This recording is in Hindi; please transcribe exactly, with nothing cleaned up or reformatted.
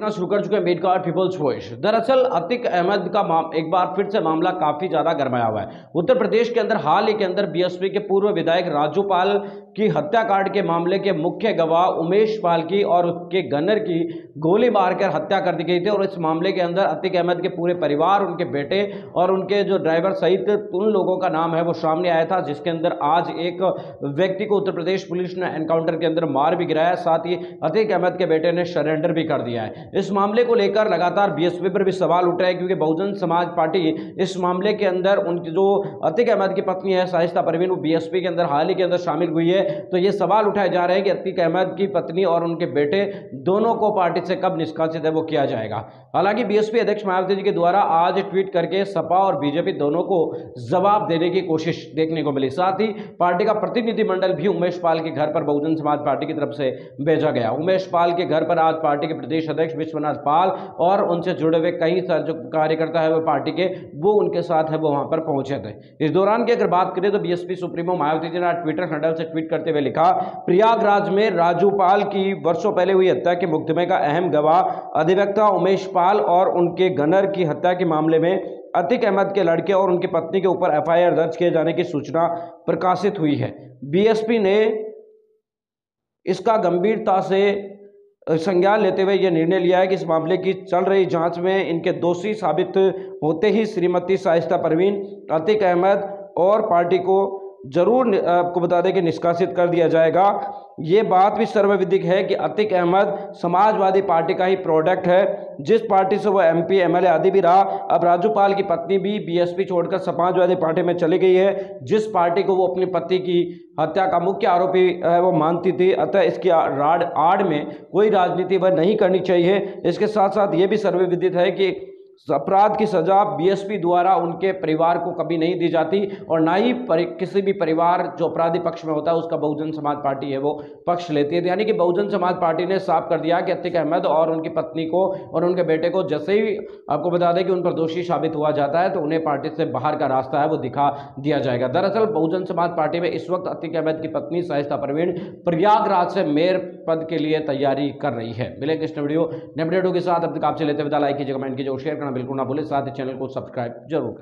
शुरू कर चुके हैं मीट कार्ड पीपल्स वॉइस। दरअसल अतीक अहमद का एक बार फिर से मामला काफी ज्यादा गरमाया हुआ है। उत्तर प्रदेश के अंदर हाल ही के अंदर बीएसपी के पूर्व विधायक राजू पाल की हत्याकांड के मामले के मुख्य गवाह उमेश पाल की और उसके गनर की गोली मारकर हत्या कर दी गई थी। और इस मामले के अंदर अतीक अहमद के पूरे परिवार, उनके बेटे और उनके जो ड्राइवर सहित उन लोगों का नाम है वो सामने आया था, जिसके अंदर आज एक व्यक्ति को उत्तर प्रदेश पुलिस ने एनकाउंटर के अंदर मार भी गिराया। साथ ही अतीक अहमद के बेटे ने सरेंडर भी कर दिया है। इस मामले को लेकर लगातार बीएसपी पर भी सवाल उठ रहे हैं, क्योंकि बहुजन समाज पार्टी इस मामले के अंदर उनकी जो अतीक अहमद की पत्नी है शाइस्ता परवीन, वो बीएसपी के अंदर हाल ही के अंदर शामिल हुई है। तो ये सवाल उठाए जा रहे हैं कि अतीक अहमद की पत्नी और उनके बेटे दोनों को पार्टी से कब निष्कासित है वो किया जाएगा। हालांकि बीएसपी अध्यक्ष मायावती जी के द्वारा आज ट्वीट करके सपा और बीजेपी दोनों को जवाब देने की कोशिश देखने को मिली। साथ ही पार्टी का प्रतिनिधिमंडल भी उमेश पाल के घर पर बहुजन समाज पार्टी की तरफ से भेजा गया। उमेश पाल के घर पर आज पार्टी के प्रदेश अध्यक्ष विश्वनाथ पाल और उनसे जुड़े हुए कई जो कार्यकर्ता है वो पार्टी के, वो उनके साथ है वो वहां पर पहुंचे थे। इस दौरान की अगर बात करें तो बीएसपी सुप्रीमो मायावती जी ने ट्विटर हैंडल से ट्वीट करते हुए लिखा, प्रयागराज में राजू पाल की वर्षों पहले हुई हत्या के मुकदमे का अहम गवाह अधिवक्ता उमेश पाल और उनके गनर की हत्या के मामले में अतीक अहमद के लड़के और उनकी पत्नी के ऊपर एफआईआर दर्ज किए जाने की सूचना प्रकाशित हुई है। बीएसपी ने इसका गंभीरता से संज्ञान लेते हुए यह निर्णय लिया है कि इस मामले की चल रही जांच में इनके दोषी साबित होते ही श्रीमती शाइस्ता परवीन, अतीक अहमद और पार्टी को जरूर आपको बता दें कि निष्कासित कर दिया जाएगा। ये बात भी सर्वविदित है कि अतीक अहमद समाजवादी पार्टी का ही प्रोडक्ट है, जिस पार्टी से वो एमपी, एमएलए आदि भी रहा। अब राजू पाल की पत्नी भी बीएसपी छोड़कर समाजवादी पार्टी में चली गई है, जिस पार्टी को वो अपनी पति की हत्या का मुख्य आरोपी है वो मानती थी। अतः इसकी आड़ आड़ में कोई राजनीति वह नहीं करनी चाहिए। इसके साथ साथ ये भी सर्वविदित है कि अपराध की सजा बीएसपी द्वारा उनके परिवार को कभी नहीं दी जाती और ना ही किसी भी परिवार जो अपराधी पक्ष में होता है उसका बहुजन समाज पार्टी है वो पक्ष लेती है। यानी कि बहुजन समाज पार्टी ने साफ कर दिया कि अतीक अहमद और उनकी पत्नी को और उनके बेटे को जैसे ही आपको बता दें कि उन पर दोषी साबित हुआ जाता है तो उन्हें पार्टी से बाहर का रास्ता है वो दिखा दिया जाएगा। दरअसल बहुजन समाज पार्टी में इस वक्त अतीक अहमद की पत्नी शाइस्ता परवीन प्रयागराज से मेयर पद के लिए तैयारी कर रही है। मिलेंगे इस वीडियो नए वीडियो के साथ। अब तक आपसे लेते हुए लाइक कीजिए, कमेंट कीजिए और शेयर करना बिल्कुल ना भूलें। साथ ही चैनल को सब्सक्राइब जरूर करें।